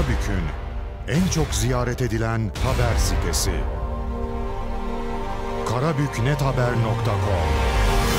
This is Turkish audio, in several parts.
Karabük'ün en çok ziyaret edilen haber sitesi. karabüknethaber.com.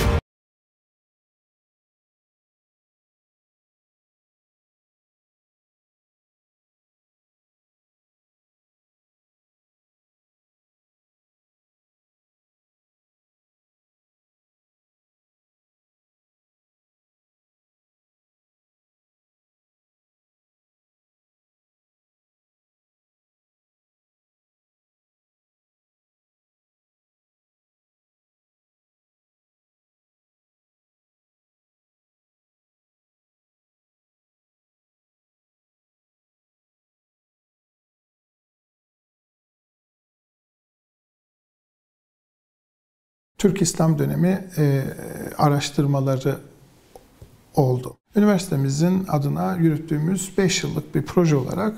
Türk İslam dönemi araştırmaları oldu. Üniversitemizin adına yürüttüğümüz 5 yıllık bir proje olarak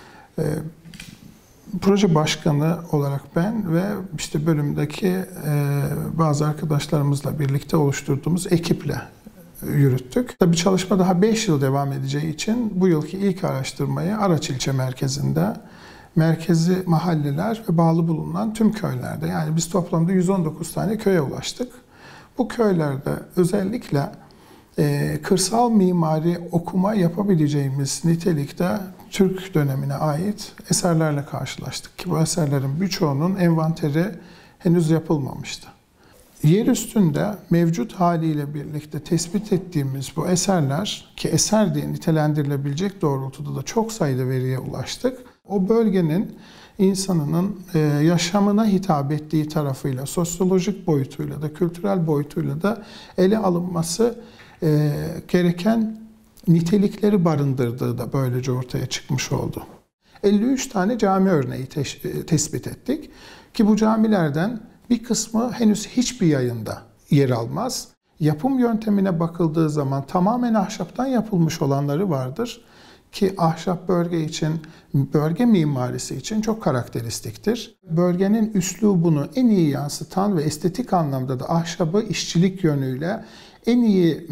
proje başkanı olarak ben ve işte bölümdeki bazı arkadaşlarımızla birlikte oluşturduğumuz ekiple yürüttük. Tabii çalışma daha 5 yıl devam edeceği için bu yılki ilk araştırmayı Araç ilçe merkezinde, merkezi mahalleler ve bağlı bulunan tüm köylerde, yani biz toplamda 119 tane köye ulaştık. Bu köylerde özellikle kırsal mimari okuma yapabileceğimiz nitelikte Türk dönemine ait eserlerle karşılaştık ki bu eserlerin birçoğunun envanteri henüz yapılmamıştı. Yer üstünde mevcut haliyle birlikte tespit ettiğimiz bu eserler, ki eser diye nitelendirilebilecek doğrultuda da çok sayıda veriye ulaştık. O bölgenin insanının yaşamına hitap ettiği tarafıyla, sosyolojik boyutuyla da, kültürel boyutuyla da ele alınması gereken nitelikleri barındırdığı da böylece ortaya çıkmış oldu. 53 tane cami örneği tespit ettik ki bu camilerden bir kısmı henüz hiçbir yayında yer almaz. Yapım yöntemine bakıldığı zaman tamamen ahşaptan yapılmış olanları vardır ki ahşap bölge için, bölge mimarisi için çok karakteristiktir. Bölgenin üslubunu en iyi yansıtan ve estetik anlamda da ahşabı işçilik yönüyle en iyi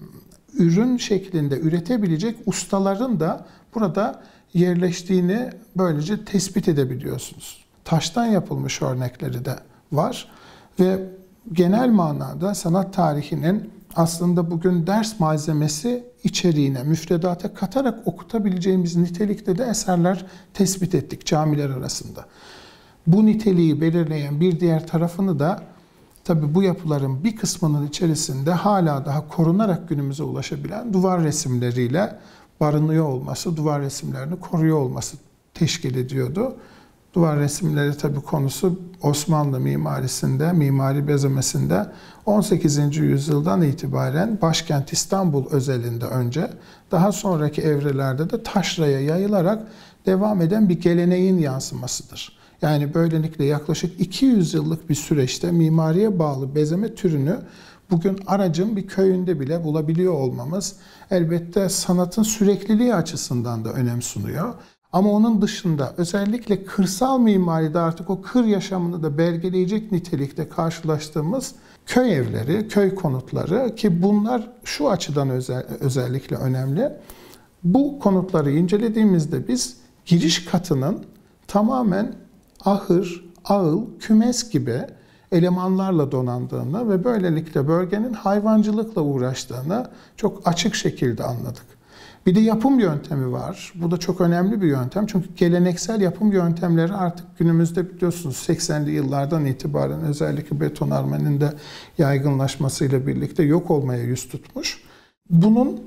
ürün şeklinde üretebilecek ustaların da burada yerleştiğini böylece tespit edebiliyorsunuz. Taştan yapılmış örnekleri de var ve genel manada sanat tarihinin aslında bugün ders malzemesi içeriğine, müfredata katarak okutabileceğimiz nitelikte de eserler tespit ettik camiler arasında. Bu niteliği belirleyen bir diğer tarafını da tabii bu yapıların bir kısmının içerisinde hala daha korunarak günümüze ulaşabilen duvar resimleriyle barınıyor olması, duvar resimlerini koruyor olması teşkil ediyordu. Duvar resimleri tabii konusu Osmanlı mimarisinde, mimari bezemesinde 18. yüzyıldan itibaren başkent İstanbul özelinde önce, daha sonraki evrelerde de taşraya yayılarak devam eden bir geleneğin yansımasıdır. Yani böylelikle yaklaşık 200 yıllık bir süreçte mimariye bağlı bezeme türünü bugün Aracın bir köyünde bile bulabiliyor olmamız elbette sanatın sürekliliği açısından da önem sunuyor. Ama onun dışında özellikle kırsal mimaride artık o kır yaşamını da belgeleyecek nitelikte karşılaştığımız köy evleri, köy konutları ki bunlar şu açıdan özellikle önemli. Bu konutları incelediğimizde biz giriş katının tamamen ahır, ağıl, kümes gibi elemanlarla donandığını ve böylelikle bölgenin hayvancılıkla uğraştığını çok açık şekilde anladık. Bir de yapım yöntemi var. Bu da çok önemli bir yöntem. Çünkü geleneksel yapım yöntemleri artık günümüzde biliyorsunuz 80'li yıllardan itibaren özellikle betonarmenin de yaygınlaşmasıyla birlikte yok olmaya yüz tutmuş. Bunun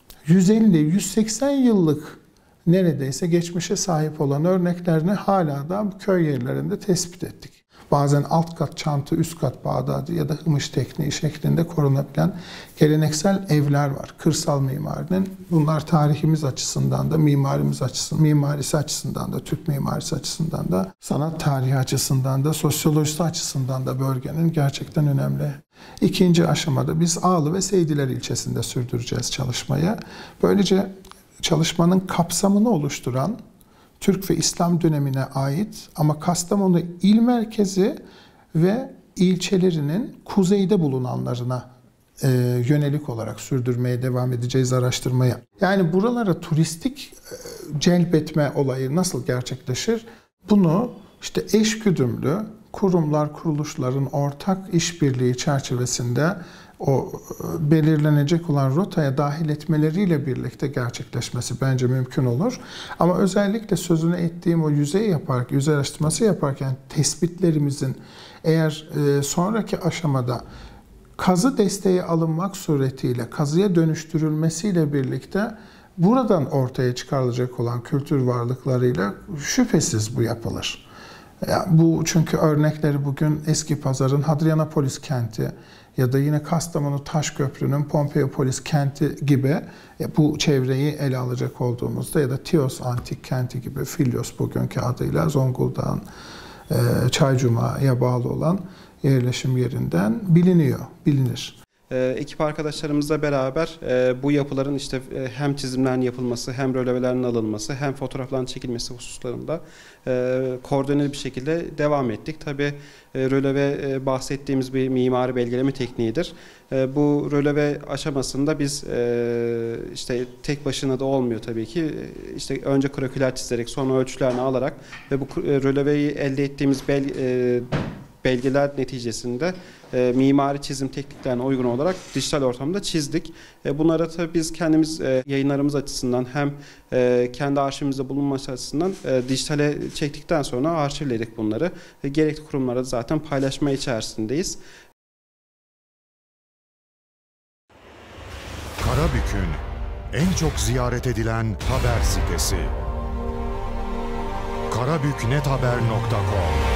150-180 yıllık neredeyse geçmişe sahip olan örneklerini hala da köy yerlerinde tespit ettik. Bazen alt kat çantı, üst kat bağdadı ya da hımış tekniği şeklinde korunabilen geleneksel evler var. Kırsal mimarinin. Bunlar tarihimiz açısından da, mimarisi açısından da, Türk mimarisi açısından da, sanat tarihi açısından da, sosyolojisi açısından da bölgenin gerçekten önemli. İkinci aşamada biz Ağlı ve Seydiler ilçesinde sürdüreceğiz çalışmayı. Böylece çalışmanın kapsamını oluşturan Türk ve İslam dönemine ait ama Kastamonu il merkezi ve ilçelerinin kuzeyde bulunanlarına yönelik olarak sürdürmeye devam edeceğiz araştırmaya. Yani buralara turistik celbetme olayı nasıl gerçekleşir? Bunu işte eşgüdümlü kurumlar, kuruluşların ortak işbirliği çerçevesinde o belirlenecek olan rotaya dahil etmeleriyle birlikte gerçekleşmesi bence mümkün olur. Ama özellikle sözünü ettiğim o yüzey araştırması yaparken tespitlerimizin eğer sonraki aşamada kazı desteği alınmak suretiyle kazıya dönüştürülmesiyle birlikte buradan ortaya çıkarılacak olan kültür varlıklarıyla şüphesiz bu yapılır. Bu çünkü örnekleri bugün Eskipazar'ın Hadrianapolis kenti ya da yine Kastamonu Taşköprü'nün Pompeiopolis kenti gibi bu çevreyi ele alacak olduğumuzda ya da Tios antik kenti gibi Filyos bugünkü adıyla Zonguldak'ın Çaycuma'ya bağlı olan yerleşim yerinden bilinir. Ekip arkadaşlarımızla beraber bu yapıların işte hem çizimlerin yapılması, hem rölevelerin alınması, hem fotoğrafların çekilmesi hususlarında koordineli bir şekilde devam ettik. Tabii röleve bahsettiğimiz bir mimari belgeleme tekniğidir. Bu röleve aşamasında biz işte tek başına da olmuyor tabii ki. İşte önce kroküler çizerek, sonra ölçülerini alarak ve bu röleveyi elde ettiğimiz belgeler neticesinde mimari çizim tekniklerine uygun olarak dijital ortamda çizdik. Bunları tabii biz kendimiz yayınlarımız açısından hem kendi arşivimizde bulunması açısından dijitale çektikten sonra arşivledik bunları. Gerekli kurumlara da zaten paylaşma içerisindeyiz. Karabük'ün en çok ziyaret edilen haber sitesi karabüknethaber.com